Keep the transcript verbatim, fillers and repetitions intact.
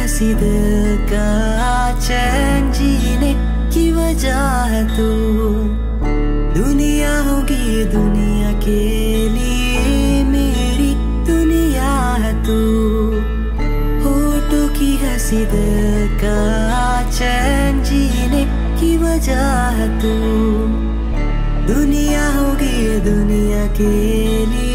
हंसी दिल का चैन जीने की वजह है तू। दुनिया होगी दुनिया के लिए मेरी दुनिया है तू। होठों की हंसी दिल का चैन जीने की वजह है तू। दुनिया होगी दुनिया के लिए